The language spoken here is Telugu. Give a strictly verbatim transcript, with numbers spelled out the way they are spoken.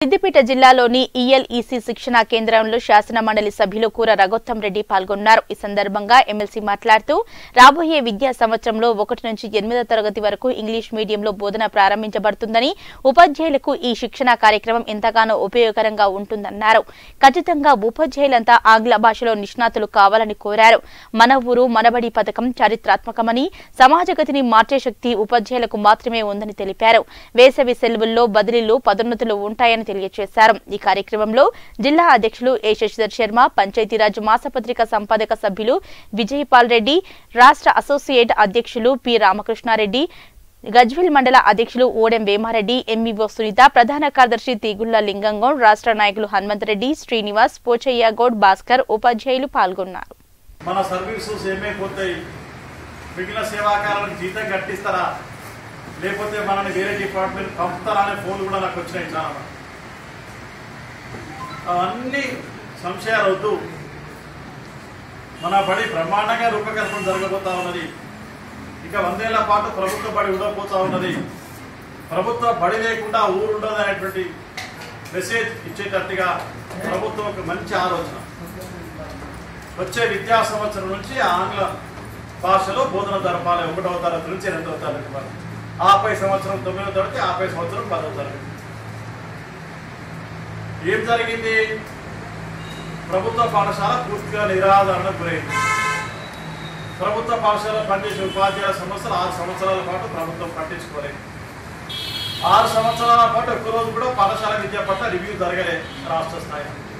సిద్దిపేట జిల్లాలోని ఈఎల్ఈసీ శిక్షణా కేంద్రంలో శాసన మండలి సభ్యులు కూర రఘోత్తం రెడ్డి పాల్గొన్నారు। ఈ సందర్భంగా ఎమ్మెల్సీ మాట్లాడుతూ రాబోయే విద్యా సంవత్సరంలో ఒకటి నుంచి ఎనిమిదో తరగతి వరకు ఇంగ్లీష్ మీడియంలో బోధన ప్రారంభించబడుతుందని, ఉపాధ్యాయులకు ఈ శిక్షణా కార్యక్రమం ఎంతగానో ఉపయోగకరంగా ఉంటుందన్నారు। ఖచ్చితంగా ఉపాధ్యాయులంతా ఆంగ్ల భాషలో నిష్ణాతులు కావాలని కోరారు। మన ఊరు మనబడి పథకం చారిత్రాత్మకమని, సమాజగతిని మార్చే శక్తి ఉపాధ్యాయులకు మాత్రమే ఉందని తెలిపారు। వేసవి సెలవుల్లో బదిలీలు పదోన్నతులు ఉంటాయని తెలియజేశారు। ఈ కార్యక్రమంలో జిల్లా అధ్యక్షులు ఏ శశిధర్ శర్మ, పంచాయతీరాజ్ మాసపత్రిక సంపాదక సభ్యులు విజయపాల్ రెడ్డి, రాష్ట్ర అసోసియేట్ అధ్యక్షులు పి రామకృష్ణారెడ్డి, గజ్వేల్ మండల అధ్యక్షులు ఓడెం వేమారెడ్డి, ఎంఈఓ సునీత, ప్రధాన కార్యదర్శి తీగుళ్ల లింగంగౌడ్, రాష్ట్ర నాయకులు హనుమంతరెడ్డి, శ్రీనివాస్, పోచయ్య గౌడ్, భాస్కర్, ఉపాధ్యాయులు పాల్గొన్నారు। మన సర్వీసెస్ ఏమైపోతాయి, మిగిలిన సేవాకారానికి జీతం కట్టిస్తారా లేకపోతే మనని వేరే డిపార్ట్మెంట్ పంపుతారా అనే ఫోన్ కూడా నాకు వచ్చినాయి చాలా। అవన్నీ సంశయాలు వద్దు, మన బడి బ్రహ్మాండంగా రూపకల్పన జరగబోతా ఉన్నది। ఇక వందేళ్ల పాటు ప్రభుత్వ బడి ఉండబోతా ఉన్నది। ప్రభుత్వ బడి లేకుండా ఊరు ఉండదు అనేటువంటి మెసేజ్ ఇచ్చేటట్టుగా ప్రభుత్వం ఒక మంచి ఆలోచన। వచ్చే విద్యా సంవత్సరం నుంచి ఆంగ్ల భాషలో బోధన జరపాలి, ఒకటవ తరగతి నుంచి రెండవ తరగతి వరకు, ఆపై సంవత్సరం తొమ్మిదవ తరగతి, ఆపై సంవత్సరం పదవ తరగతి। ఏం జరిగింది? ప్రభుత్వ పాఠశాల పూర్తిగా నిరాదరణకు గురైంది। ప్రభుత్వ పాఠశాల పనిచేసే ఉపాధ్యాయుల సమస్యలు ఆరు సంవత్సరాల పాటు ప్రభుత్వం పట్టించుకోలేదు। ఆరు సంవత్సరాల పాటు ఒక్కరోజు కూడా పాఠశాల విద్య పట్ల రివ్యూ జరగలేదు రాష్ట్ర స్థాయిలో।